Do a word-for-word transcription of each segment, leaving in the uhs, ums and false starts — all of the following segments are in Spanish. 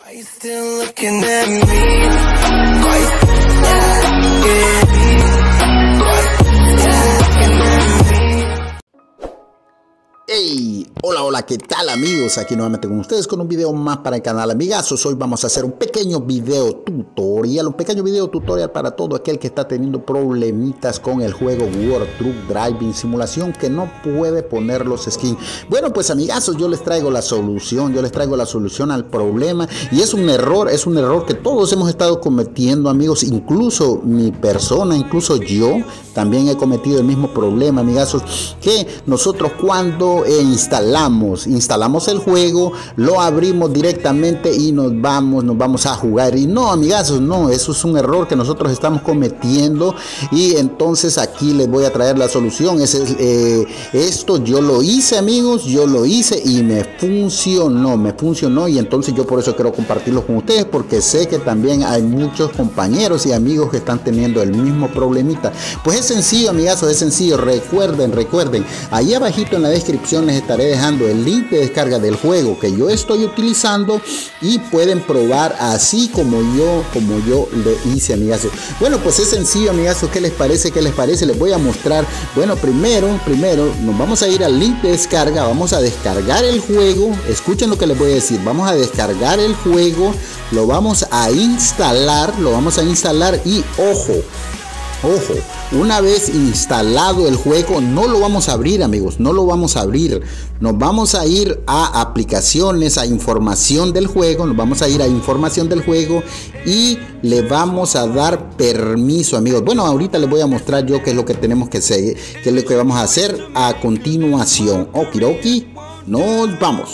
Are you still looking at me? Are you still at me? Are you still looking at me? Hey, hola, hola, ¿qué tal amigos? Aquí nuevamente con ustedes con un video más para el canal Amigazos. Hoy vamos a hacer un pequeño video tutorial, un pequeño video tutorial para todo aquel que está teniendo problemitas con el juego World Truck Driving Simulación, que no puede poner los skins. Bueno, pues amigazos, yo les traigo la solución, yo les traigo la solución al problema, y es un error, es un error que todos hemos estado cometiendo, amigos, incluso mi persona, incluso yo, también he cometido el mismo problema, amigazos, que nosotros cuando eh, instalamos, instalamos el juego, lo abrimos directamente y nos vamos, nos vamos a jugar, y no, amigazos, no, eso es un error que nosotros estamos cometiendo, y entonces aquí les voy a traer la solución. Ese es, eh, esto yo lo hice, amigos, yo lo hice y me funcionó, me funcionó, y entonces yo por eso quiero compartirlo con ustedes, porque sé que también hay muchos compañeros y amigos que están teniendo el mismo problemita. Pues es sencillo, amigazos, es sencillo. Recuerden, recuerden, ahí abajito en la descripción les estaré dejando el link de descarga del juego que yo estoy utilizando, y pueden probar así como yo, como yo le hice, amigazos. Bueno, pues es sencillo, amigazos. ¿Qué les parece? ¿Qué les parece? Les voy a mostrar. Bueno, primero, primero nos vamos a ir al link de descarga, vamos a descargar el juego. Escuchen lo que les voy a decir. Vamos a descargar el juego, lo vamos a instalar, lo vamos a instalar y ojo, Ojo, una vez instalado el juego, no lo vamos a abrir, amigos, no lo vamos a abrir. Nos vamos a ir a aplicaciones, a información del juego, nos vamos a ir a información del juego y le vamos a dar permiso, amigos. Bueno, ahorita les voy a mostrar yo qué es lo que tenemos que seguir, qué es lo que vamos a hacer a continuación. Okidoki, nos vamos.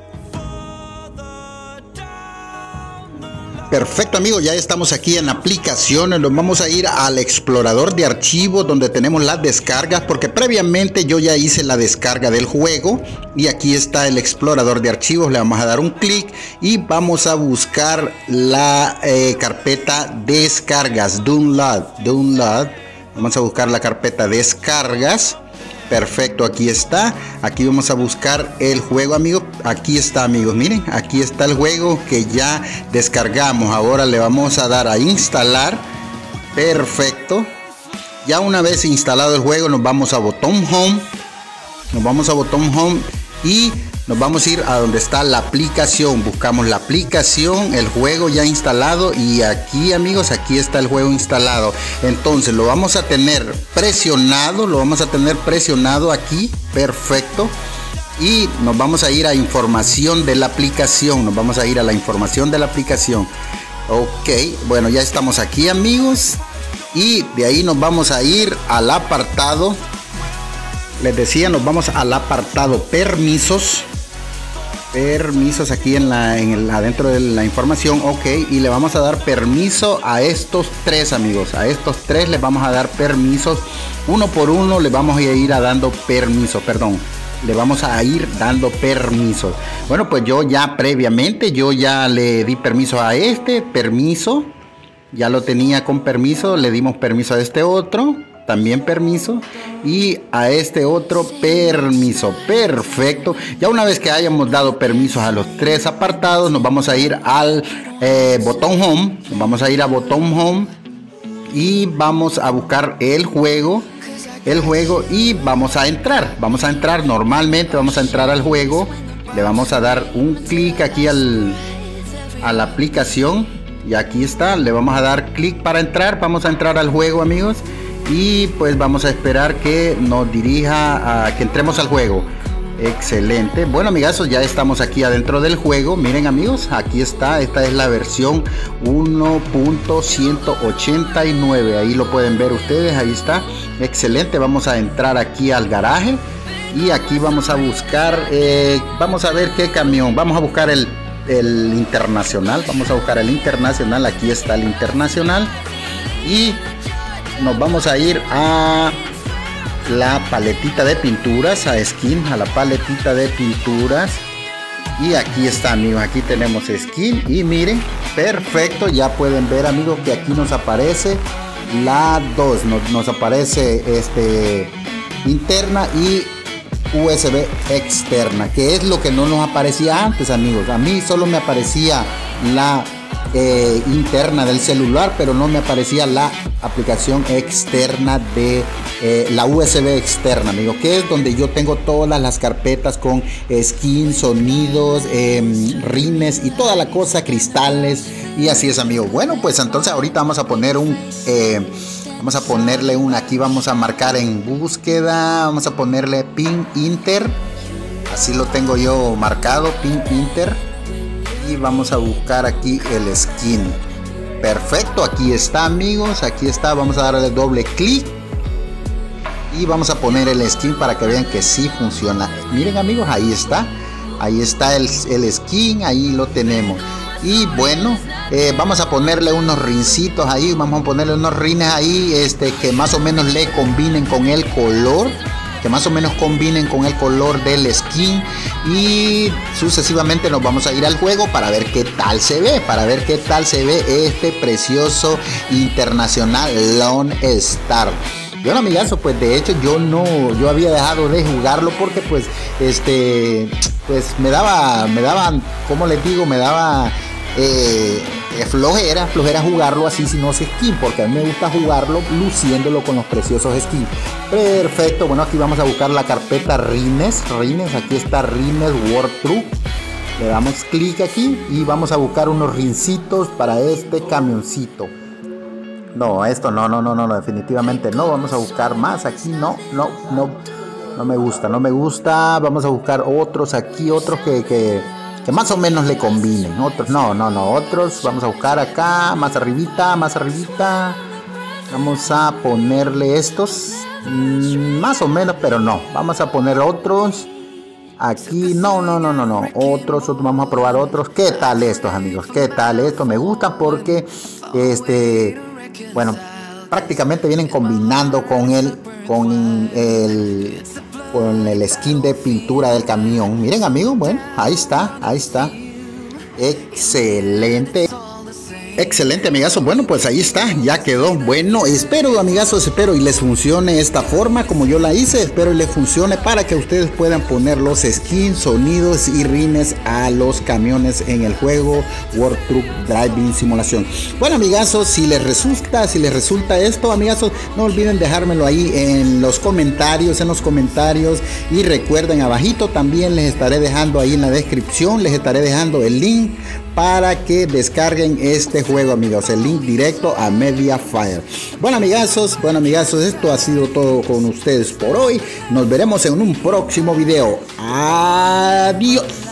Perfecto, amigos, ya estamos aquí en aplicaciones. Nos vamos a ir al explorador de archivos donde tenemos las descargas, porque previamente yo ya hice la descarga del juego, y aquí está el explorador de archivos. Le vamos a dar un clic y vamos a buscar la eh, carpeta descargas, download, download. Vamos a buscar la carpeta descargas. Perfecto, aquí está. Aquí vamos a buscar el juego, amigos. Aquí está, amigos, miren, aquí está el juego que ya descargamos. Ahora le vamos a dar a instalar. Perfecto. Ya una vez instalado el juego, nos vamos a botón home. Nos vamos a botón home y nos vamos a ir a donde está la aplicación. Buscamos la aplicación, el juego ya instalado, y aquí, amigos, aquí está el juego instalado. Entonces lo vamos a tener presionado, lo vamos a tener presionado aquí. Perfecto. Y nos vamos a ir a información de la aplicación. Nos vamos a ir a la información de la aplicación. Ok, bueno, ya estamos aquí, amigos. Y de ahí nos vamos a ir al apartado. Les decía, nos vamos al apartado permisos. Permisos aquí en la, en el, adentro de la información. Ok, y le vamos a dar permiso a estos tres, amigos. A estos tres les vamos a dar permisos. Uno por uno le vamos a ir a dando permiso, perdón. Le vamos a ir dando permiso. Bueno, pues yo ya previamente, yo ya le di permiso a este, permiso. Ya lo tenía con permiso, le dimos permiso a este otro, también permiso, y a este otro permiso. Perfecto. Ya una vez que hayamos dado permisos a los tres apartados, nos vamos a ir al eh, botón home. Nos vamos a ir a botón home y vamos a buscar el juego. El juego y vamos a entrar. Vamos a entrar normalmente, vamos a entrar al juego. Le vamos a dar un clic aquí al, a la aplicación. Y aquí está. Le vamos a dar clic para entrar. Vamos a entrar al juego, amigos. Y pues vamos a esperar que nos dirija a que entremos al juego. Excelente. Bueno, amigazos, ya estamos aquí adentro del juego. Miren, amigos, aquí está. Esta es la versión uno punto ciento ochenta y nueve. Ahí lo pueden ver ustedes. Ahí está. Excelente. Vamos a entrar aquí al garaje. Y aquí vamos a buscar. Eh, vamos a ver qué camión. Vamos a buscar el, el internacional. Vamos a buscar el internacional. Aquí está el internacional. Y nos vamos a ir a la paletita de pinturas, a skin, a la paletita de pinturas, y aquí está, amigos, aquí tenemos skin, y miren, perfecto, ya pueden ver, amigos, que aquí nos aparece la dos, nos, nos aparece este interna y U S B externa, que es lo que no nos aparecía antes, amigos. A mí solo me aparecía la eh, interna del celular, pero no me aparecía la aplicación externa de eh, la U S B externa, amigo, que es donde yo tengo todas las carpetas con skins, sonidos, eh, rines y toda la cosa, cristales, y así es, amigo. Bueno, pues entonces ahorita vamos a poner un eh, vamos a ponerle un, aquí vamos a marcar en búsqueda, vamos a ponerle pin inter, así lo tengo yo marcado, pin inter, y vamos a buscar aquí el skin. Perfecto, aquí está, amigos, aquí está. Vamos a darle doble clic y vamos a poner el skin para que vean que sí funciona. Miren, amigos, ahí está, ahí está el, el skin, ahí lo tenemos. Y bueno, eh, vamos a ponerle unos rincitos ahí, vamos a ponerle unos rines ahí, este, que más o menos le combinen con el color, que más o menos combinen con el color del skin, y sucesivamente nos vamos a ir al juego para ver qué tal se ve, para ver qué tal se ve este precioso internacional Lone Star. Bueno, amigazo, pues de hecho yo no, yo había dejado de jugarlo porque pues, este, pues me daba, me daban, ¿cómo les digo? Me daba eh, flojera, flojera jugarlo así sin no skin, porque a mí me gusta jugarlo luciéndolo con los preciosos skins. Perfecto, bueno, aquí vamos a buscar la carpeta Rines, Rines, aquí está Rines World Truck. Le damos clic aquí y vamos a buscar unos rincitos para este camioncito. No, esto no, no, no, no, definitivamente no. Vamos a buscar más aquí, no, no, no, no me gusta, no me gusta. Vamos a buscar otros aquí, otros que, que, que más o menos le combinen. Otros, no, no, no, otros. Vamos a buscar acá, más arribita, más arribita. Vamos a ponerle estos, mmm, más o menos, pero no. Vamos a poner otros. Aquí, no, no, no, no, no. Otros, otros, vamos a probar otros. ¿Qué tal estos, amigos? ¿Qué tal estos? Me gustan porque, este... bueno, prácticamente vienen combinando con el con el con el skin de pintura del camión. Miren, amigos, bueno, ahí está, ahí está. Excelente. Excelente, amigazos. Bueno, pues ahí está, ya quedó. Bueno, espero, amigazos, espero y les funcione esta forma como yo la hice. Espero y les funcione para que ustedes puedan poner los skins, sonidos y rines a los camiones en el juego World Truck Driving Simulación. Bueno, amigazos, si les resulta, si les resulta esto, amigazos, no olviden dejármelo ahí en los comentarios, en los comentarios. Y recuerden, abajito también les estaré dejando ahí en la descripción, les estaré dejando el link para que descarguen este juego, amigos, el link directo a Mediafire. Bueno, amigazos, bueno, amigazos, esto ha sido todo con ustedes por hoy. Nos veremos en un próximo video. Adiós.